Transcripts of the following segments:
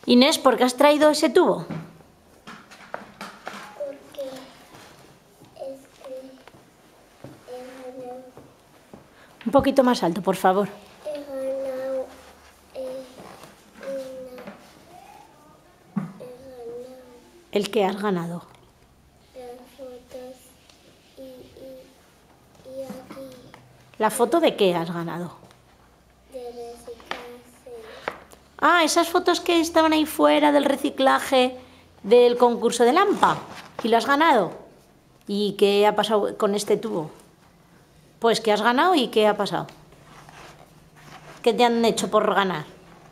Inés, ¿por qué has traído ese tubo? Porque es que he ganado. Un poquito más alto, por favor. He ganado. ¿El qué has ganado? Las fotos y aquí ¿La foto de qué has ganado? de reciclaje. Ah, esas fotos que estaban ahí fuera del reciclaje del concurso de Lampa. ¿Y lo has ganado? ¿Y qué ha pasado con este tubo? Pues que has ganado y qué ha pasado. ¿Qué te han hecho por ganar?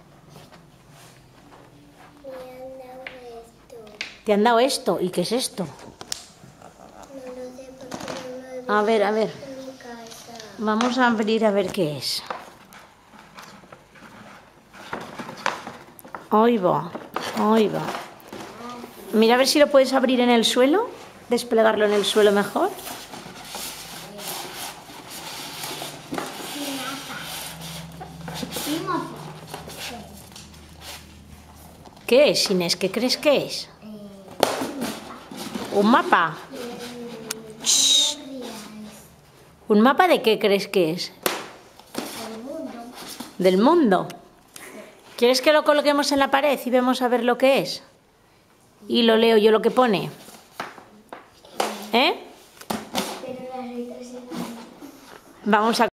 Me han dado esto. ¿Te han dado esto? ¿Y qué es esto? No lo sé porque no lo he visto A ver. en mi casa. Vamos a abrir a ver qué es. Ahí va. Mira a ver si lo puedes abrir en el suelo. Desplegarlo en el suelo mejor. ¿Qué es, Inés? ¿Qué crees que es? ¿Un mapa? Shh. ¿Un mapa de qué crees que es? ¿Del mundo? ¿Quieres que lo coloquemos en la pared y vemos a ver lo que es? Y lo leo yo lo que pone. ¿Eh? Pero las letras eran... Vamos a